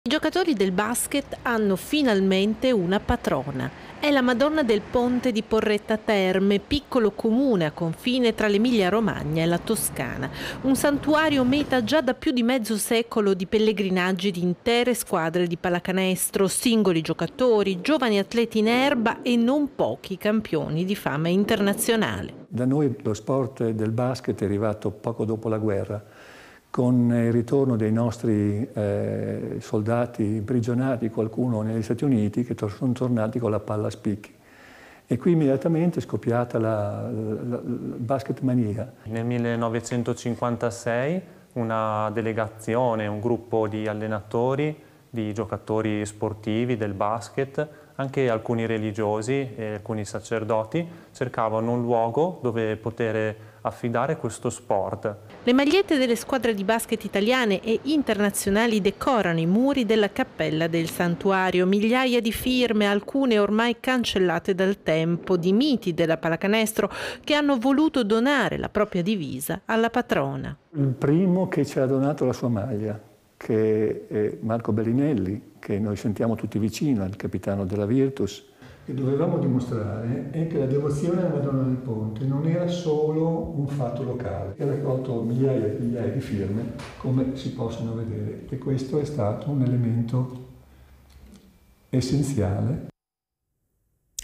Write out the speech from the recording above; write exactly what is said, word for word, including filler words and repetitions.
I giocatori del basket hanno finalmente una patrona. È la Madonna del Ponte di Porretta Terme, piccolo comune a confine tra l'Emilia-Romagna e la Toscana. Un santuario meta già da più di mezzo secolo di pellegrinaggi di intere squadre di pallacanestro, singoli giocatori, giovani atleti in erba e non pochi campioni di fama internazionale. Da noi lo sport del basket è arrivato poco dopo la guerra, con il ritorno dei nostri eh, soldati imprigionati, qualcuno negli Stati Uniti, che sono tornati con la palla a spicchi. E qui immediatamente è scoppiata la, la, la basket mania. Nel millenovecentocinquantasei una delegazione, un gruppo di allenatori, di giocatori sportivi del basket, anche alcuni religiosi e alcuni sacerdoti, cercavano un luogo dove poter affidare questo sport. Le magliette delle squadre di basket italiane e internazionali decorano i muri della cappella del santuario. Migliaia di firme, alcune ormai cancellate dal tempo, di miti della pallacanestro che hanno voluto donare la propria divisa alla patrona. Il primo che ci ha donato la sua maglia, che è Marco Bellinelli, che noi sentiamo tutti vicino, il capitano della Virtus. Che dovevamo dimostrare è che la devozione alla Madonna del Ponte non era solo un fatto locale. Ha raccolto migliaia e migliaia di firme, come si possono vedere, e questo è stato un elemento essenziale